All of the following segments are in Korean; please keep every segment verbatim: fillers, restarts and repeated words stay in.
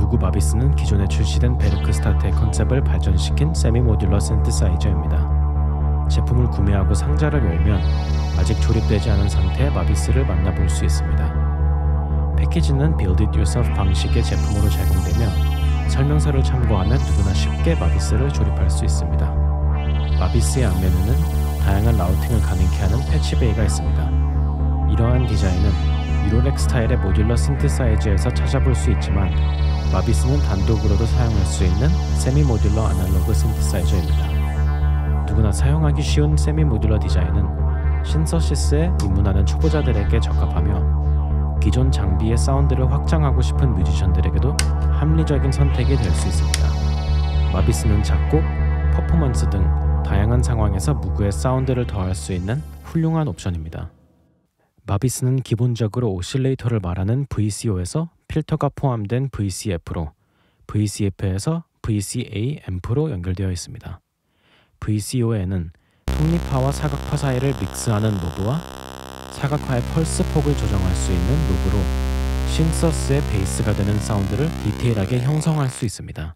무그 마비스는 기존에 출시된 베르크 스타트의 컨셉을 발전시킨 세미 모듈러 신트사이저입니다. 제품을 구매하고 상자를 열면 아직 조립되지 않은 상태의 마비스를 만나볼 수 있습니다. 패키지는 Build It Yourself 방식의 제품으로 제공되며 설명서를 참고하면 누구나 쉽게 마비스를 조립할 수 있습니다. 마비스의 앞면에는 다양한 라우팅을 가능케 하는 패치베이가 있습니다. 이러한 디자인은 유로렉 스타일의 모듈러 신트사이저에서 찾아볼 수 있지만 마비스는 단독으로도 사용할 수 있는 세미 모듈러 아날로그 신트사이저입니다. 누구나 사용하기 쉬운 세미 모듈러 디자인은 신서시스에 입문하는 초보자들에게 적합하며 기존 장비의 사운드를 확장하고 싶은 뮤지션들에게도 합리적인 선택이 될 수 있습니다. 마비스는 작곡, 퍼포먼스 등 다양한 상황에서 무그의 사운드를 더할 수 있는 훌륭한 옵션입니다. 마비스는 기본적으로 오실레이터를 말하는 브이씨오에서 필터가 포함된 브이씨에프로, 브이씨에프에서 브이씨에이 앰프로 연결되어 있습니다. 브이씨오에는 톱니파와 사각파 사이를 믹스하는 노브와 사각파의 펄스 폭을 조정할 수 있는 노브로 신서스의 베이스가 되는 사운드를 디테일하게 형성할 수 있습니다.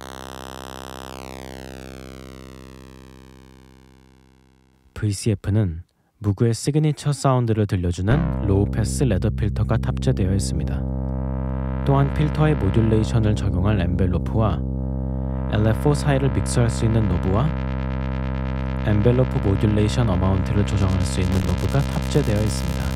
브이씨에프는 무그의 시그니처 사운드를 들려주는 로우 패스 레더 필터가 탑재되어 있습니다. 또한 필터의 모듈레이션을 적용할 엔벨로프와 엘에프오 사이를 믹스할 수 있는 노브와 엔벨로프 모듈레이션 어마운트를 조정할 수 있는 노브가 탑재되어 있습니다.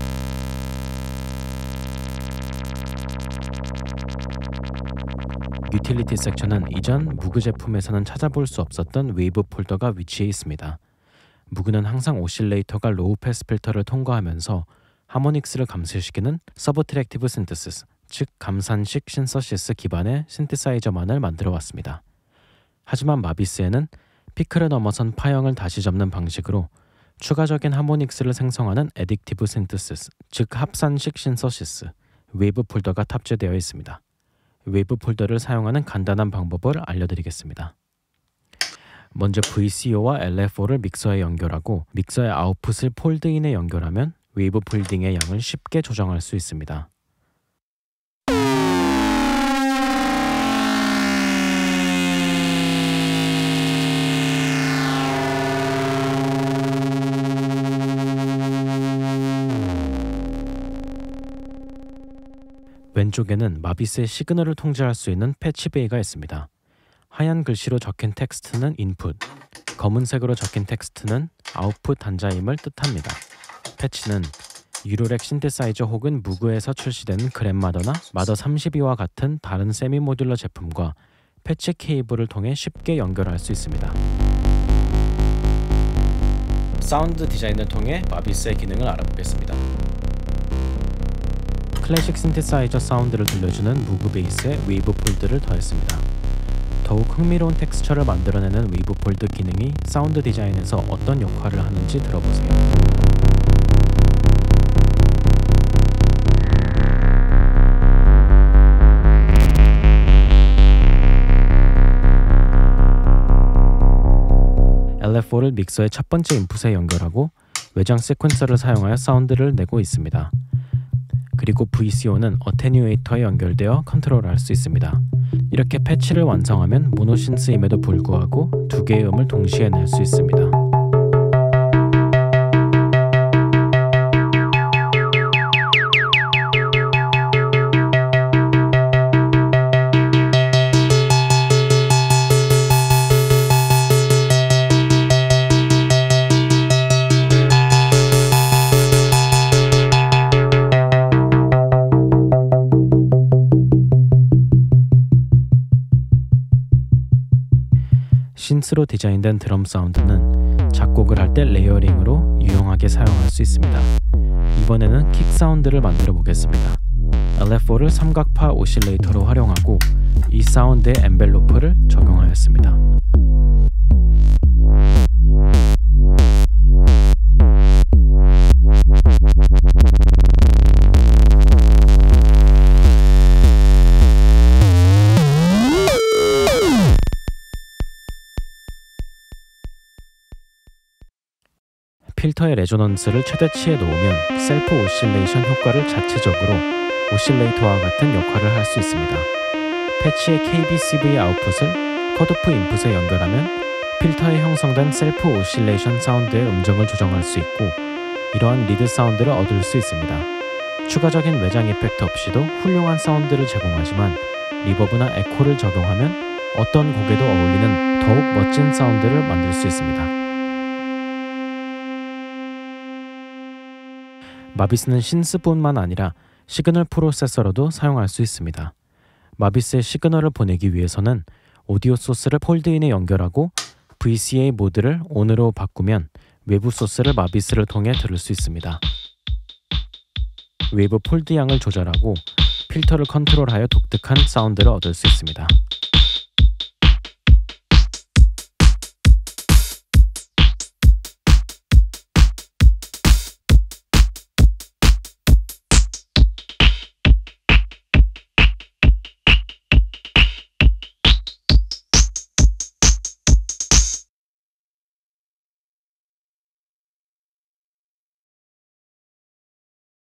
유틸리티 섹션은 이전 무그 제품에서는 찾아볼 수 없었던 웨이브 폴더가 위치해 있습니다. 무그는 항상 오실레이터가 로우 패스 필터를 통과하면서 하모닉스를 감소시키는 서브트랙티브 신테시스, 즉 감산식 신서시스 기반의 신트사이저만을 만들어 왔습니다. 하지만 마비스에는 피크를 넘어선 파형을 다시 접는 방식으로 추가적인 하모닉스를 생성하는 애딕티브 신테시스, 즉 합산식 신서시스, 웨이브 폴더가 탑재되어 있습니다. 웨이브 폴더를 사용하는 간단한 방법을 알려드리겠습니다. 먼저 브이씨오와 엘에프오를 믹서에 연결하고 믹서의 아웃풋을 폴드인에 연결하면 웨이브 폴딩의 양을 쉽게 조정할 수 있습니다. 왼쪽에는 마비스의 시그널을 통제할 수 있는 패치베이가 있습니다. 하얀 글씨로 적힌 텍스트는 인풋, 검은색으로 적힌 텍스트는 아웃풋 단자임을 뜻합니다. 패치는 유로렉 신트사이저 혹은 무그에서 출시된 그랜마더나 마더 삼십이와 같은 다른 세미 모듈러 제품과 패치 케이블을 통해 쉽게 연결할 수 있습니다. 사운드 디자인을 통해 마비스의 기능을 알아보겠습니다. 클래식 신트사이저 사운드를 들려주는 무그 베이스에 웨이브 폴드를 더했습니다. 더욱 흥미로운 텍스처를 만들어내는 웨이브 폴드 기능이 사운드 디자인에서 어떤 역할을 하는지 들어보세요. 엘에프오를 믹서의 첫 번째 인풋에 연결하고 외장 시퀀서를 사용하여 사운드를 내고 있습니다. 그리고 브이씨오는 어테뉴에이터에 연결되어 컨트롤할 수 있습니다. 이렇게 패치를 완성하면 모노신스임에도 불구하고 두 개의 음을 동시에 낼 수 있습니다. 신스로 디자인된 드럼 사운드는 작곡을 할 때 레이어링으로 유용하게 사용할 수 있습니다. 이번에는 킥 사운드를 만들어 보겠습니다. 엘에프오를 삼각파 오실레이터로 활용하고 이 사운드에 엔벨로프를 적용하였습니다. 필터의 레조넌스를 최대치에 놓으면 셀프 오실레이션 효과를 자체적으로 오실레이터와 같은 역할을 할 수 있습니다. 패치의 케이비씨브이 아웃풋을 컷오프 인풋에 연결하면 필터에 형성된 셀프 오실레이션 사운드의 음정을 조정할 수 있고 이러한 리드 사운드를 얻을 수 있습니다. 추가적인 외장 이펙트 없이도 훌륭한 사운드를 제공하지만 리버브나 에코를 적용하면 어떤 곡에도 어울리는 더욱 멋진 사운드를 만들 수 있습니다. 마비스는 신스뿐만 아니라 시그널 프로세서로도 사용할 수 있습니다. 마비스의 시그널을 보내기 위해서는 오디오 소스를 폴드인에 연결하고 브이씨에이 모드를 ON으로 바꾸면 외부 소스를 마비스를 통해 들을 수 있습니다. 외부 폴드 양을 조절하고 필터를 컨트롤하여 독특한 사운드를 얻을 수 있습니다.